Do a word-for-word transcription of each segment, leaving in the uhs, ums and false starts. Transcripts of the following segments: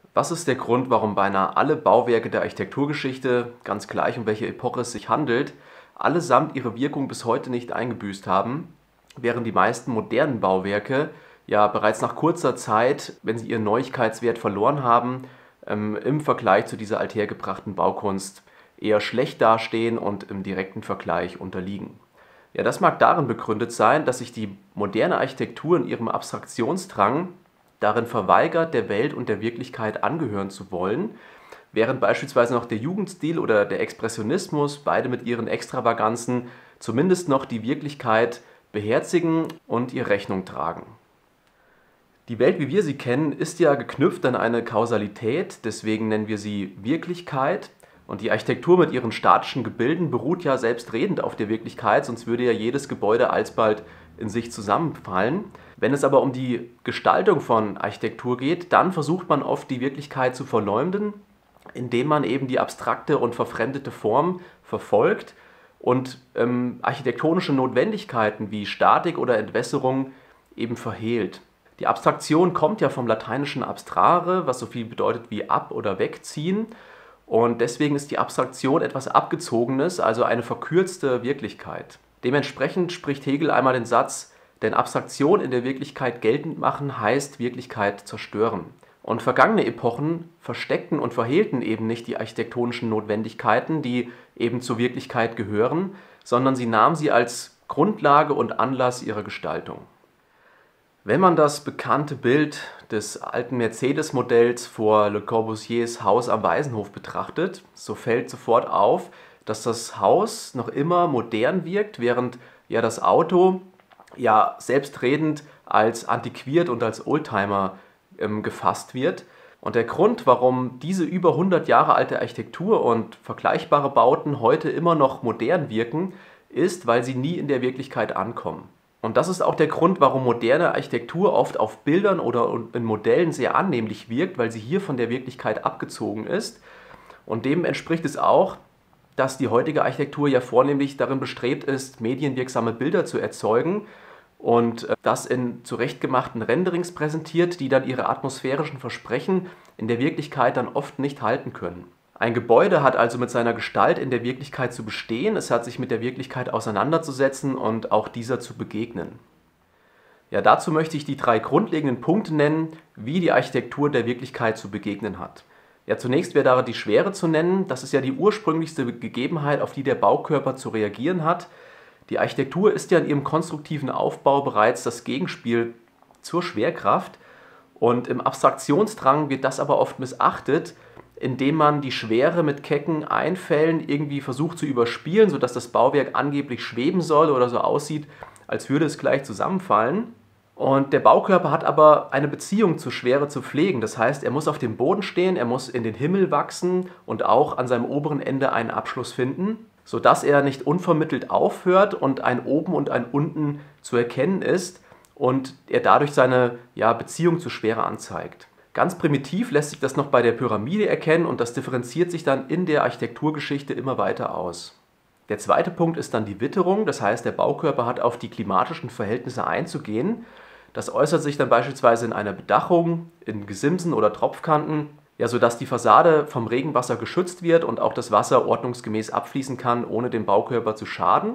Was ist der Grund, warum beinahe alle Bauwerke der Architekturgeschichte, ganz gleich um welche Epoche es sich handelt, allesamt ihre Wirkung bis heute nicht eingebüßt haben, während die meisten modernen Bauwerke ja bereits nach kurzer Zeit, wenn sie ihren Neuigkeitswert verloren haben, ähm, im Vergleich zu dieser althergebrachten Baukunst eher schlecht dastehen und im direkten Vergleich unterliegen? Ja, das mag darin begründet sein, dass sich die moderne Architektur in ihrem Abstraktionsdrang darin verweigert, der Welt und der Wirklichkeit angehören zu wollen, während beispielsweise noch der Jugendstil oder der Expressionismus, beide mit ihren Extravaganzen, zumindest noch die Wirklichkeit beherzigen und ihr Rechnung tragen. Die Welt, wie wir sie kennen, ist ja geknüpft an eine Kausalität, deswegen nennen wir sie Wirklichkeit. Und die Architektur mit ihren statischen Gebilden beruht ja selbstredend auf der Wirklichkeit, sonst würde ja jedes Gebäude alsbald in sich zusammenfallen. Wenn es aber um die Gestaltung von Architektur geht, dann versucht man oft die Wirklichkeit zu verleumden, indem man eben die abstrakte und verfremdete Form verfolgt und ähm, architektonische Notwendigkeiten wie Statik oder Entwässerung eben verhehlt. Die Abstraktion kommt ja vom lateinischen abstrare, was so viel bedeutet wie ab- oder wegziehen. Und deswegen ist die Abstraktion etwas Abgezogenes, also eine verkürzte Wirklichkeit. Dementsprechend spricht Hegel einmal den Satz, denn Abstraktion in der Wirklichkeit geltend machen heißt Wirklichkeit zerstören. Und vergangene Epochen versteckten und verhehlten eben nicht die architektonischen Notwendigkeiten, die eben zur Wirklichkeit gehören, sondern sie nahmen sie als Grundlage und Anlass ihrer Gestaltung. Wenn man das bekannte Bild des alten Mercedes-Modells vor Le Corbusiers Haus am Waisenhof betrachtet, so fällt sofort auf, dass das Haus noch immer modern wirkt, während ja das Auto ja selbstredend als antiquiert und als Oldtimer ähm, gefasst wird. Und der Grund, warum diese über hundert Jahre alte Architektur und vergleichbare Bauten heute immer noch modern wirken, ist, weil sie nie in der Wirklichkeit ankommen. Und das ist auch der Grund, warum moderne Architektur oft auf Bildern oder in Modellen sehr annehmlich wirkt, weil sie hier von der Wirklichkeit abgezogen ist. Und dem entspricht es auch, dass die heutige Architektur ja vornehmlich darin bestrebt ist, medienwirksame Bilder zu erzeugen und das in zurechtgemachten Renderings präsentiert, die dann ihre atmosphärischen Versprechen in der Wirklichkeit dann oft nicht halten können. Ein Gebäude hat also mit seiner Gestalt in der Wirklichkeit zu bestehen, es hat sich mit der Wirklichkeit auseinanderzusetzen und auch dieser zu begegnen. Ja, dazu möchte ich die drei grundlegenden Punkte nennen, wie die Architektur der Wirklichkeit zu begegnen hat. Ja, zunächst wäre da die Schwere zu nennen, das ist ja die ursprünglichste Gegebenheit, auf die der Baukörper zu reagieren hat. Die Architektur ist ja in ihrem konstruktiven Aufbau bereits das Gegenspiel zur Schwerkraft und im Abstraktionsdrang wird das aber oft missachtet, indem man die Schwere mit kecken Einfällen irgendwie versucht zu überspielen, sodass das Bauwerk angeblich schweben soll oder so aussieht, als würde es gleich zusammenfallen. Und der Baukörper hat aber eine Beziehung zur Schwere zu pflegen. Das heißt, er muss auf dem Boden stehen, er muss in den Himmel wachsen und auch an seinem oberen Ende einen Abschluss finden, sodass er nicht unvermittelt aufhört und ein Oben und ein Unten zu erkennen ist und er dadurch seine ja, Beziehung zur Schwere anzeigt. Ganz primitiv lässt sich das noch bei der Pyramide erkennen und das differenziert sich dann in der Architekturgeschichte immer weiter aus. Der zweite Punkt ist dann die Witterung, das heißt, der Baukörper hat auf die klimatischen Verhältnisse einzugehen. Das äußert sich dann beispielsweise in einer Bedachung, in Gesimsen oder Tropfkanten, ja, sodass die Fassade vom Regenwasser geschützt wird und auch das Wasser ordnungsgemäß abfließen kann, ohne dem Baukörper zu schaden.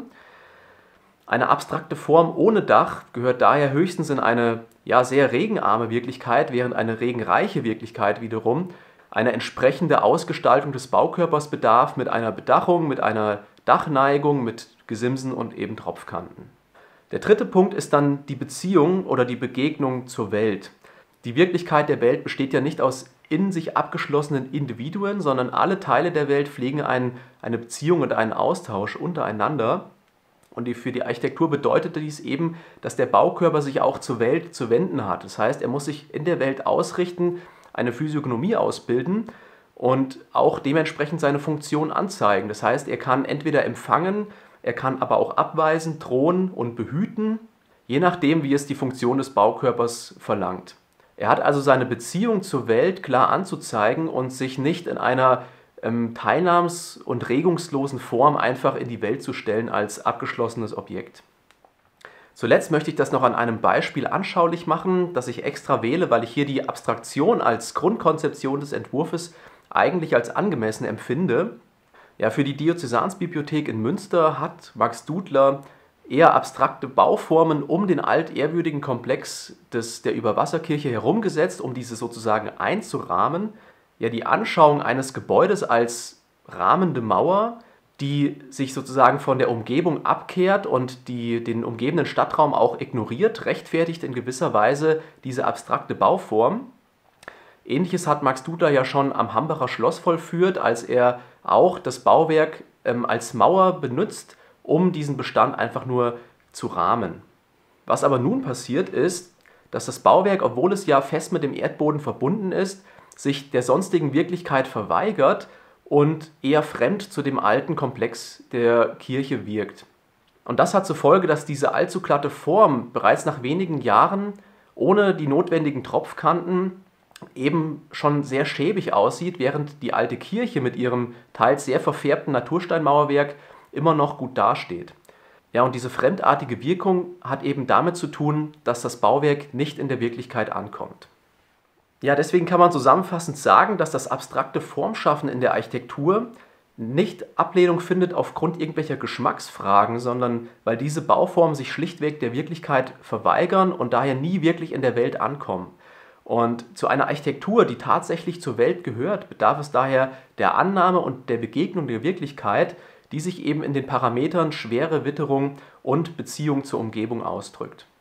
Eine abstrakte Form ohne Dach gehört daher höchstens in eine ja, sehr regenarme Wirklichkeit, während eine regenreiche Wirklichkeit wiederum eine entsprechende Ausgestaltung des Baukörpers bedarf mit einer Bedachung, mit einer Dachneigung, mit Gesimsen und eben Tropfkanten. Der dritte Punkt ist dann die Beziehung oder die Begegnung zur Welt. Die Wirklichkeit der Welt besteht ja nicht aus in sich abgeschlossenen Individuen, sondern alle Teile der Welt pflegen ein, eine Beziehung und einen Austausch untereinander. Und für die Architektur bedeutet dies eben, dass der Baukörper sich auch zur Welt zu wenden hat. Das heißt, er muss sich in der Welt ausrichten, eine Physiognomie ausbilden und auch dementsprechend seine Funktion anzeigen. Das heißt, er kann entweder empfangen, er kann aber auch abweisen, drohen und behüten, je nachdem, wie es die Funktion des Baukörpers verlangt. Er hat also seine Beziehung zur Welt klar anzuzeigen und sich nicht in einer ähm, teilnahms- und regungslosen Form einfach in die Welt zu stellen als abgeschlossenes Objekt. Zuletzt möchte ich das noch an einem Beispiel anschaulich machen, das ich extra wähle, weil ich hier die Abstraktion als Grundkonzeption des Entwurfs eigentlich als angemessen empfinde. Ja, für die Diözesansbibliothek in Münster hat Max Dudler eher abstrakte Bauformen um den altehrwürdigen Komplex des, der Überwasserkirche herumgesetzt, um diese sozusagen einzurahmen. Ja, die Anschauung eines Gebäudes als rahmende Mauer, die sich sozusagen von der Umgebung abkehrt und die den umgebenden Stadtraum auch ignoriert, rechtfertigt in gewisser Weise diese abstrakte Bauform. Ähnliches hat Max Dudler ja schon am Hambacher Schloss vollführt, als er auch das Bauwerk ähm, als Mauer benutzt, um diesen Bestand einfach nur zu rahmen. Was aber nun passiert ist, dass das Bauwerk, obwohl es ja fest mit dem Erdboden verbunden ist, sich der sonstigen Wirklichkeit verweigert und eher fremd zu dem alten Komplex der Kirche wirkt. Und das hat zur Folge, dass diese allzu glatte Form bereits nach wenigen Jahren ohne die notwendigen Tropfkanten eben schon sehr schäbig aussieht, während die alte Kirche mit ihrem teils sehr verfärbten Natursteinmauerwerk immer noch gut dasteht. Ja, und diese fremdartige Wirkung hat eben damit zu tun, dass das Bauwerk nicht in der Wirklichkeit ankommt. Ja, deswegen kann man zusammenfassend sagen, dass das abstrakte Formschaffen in der Architektur nicht Ablehnung findet aufgrund irgendwelcher Geschmacksfragen, sondern weil diese Bauformen sich schlichtweg der Wirklichkeit verweigern und daher nie wirklich in der Welt ankommen. Und zu einer Architektur, die tatsächlich zur Welt gehört, bedarf es daher der Annahme und der Begegnung der Wirklichkeit, die sich eben in den Parametern Schwere, Witterung und Beziehung zur Umgebung ausdrückt.